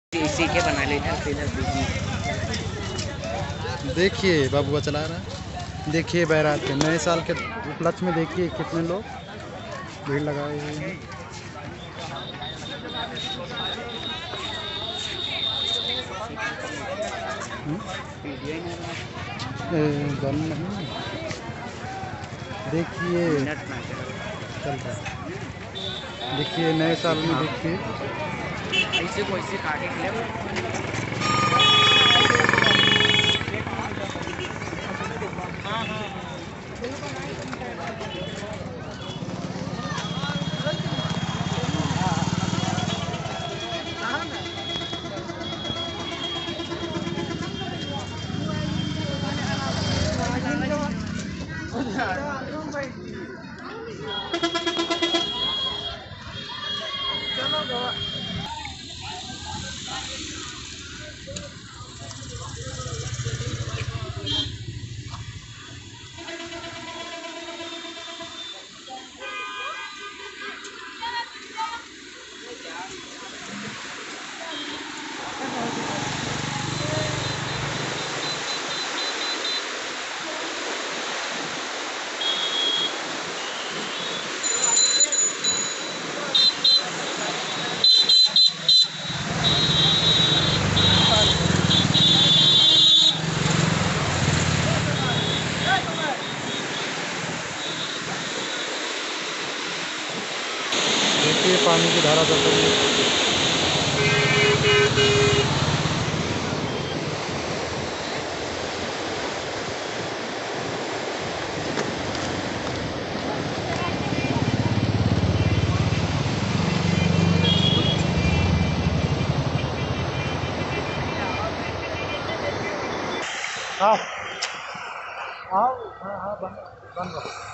इसी के बना लेते हैं। देखिए बाबुआ चला रहा है। देखिए बैरात के नए साल के उपलक्ष्य में देखिए कितने लोग भीड़ लगाए हुए हैं। बंद नहीं देखिए चल रहा है। देखिए नए साल में देखिए ऐसे को ऐसे काटे के लिए देखिए पानी की धारा चल रही है। हाँ हाँ हाँ बंद बंद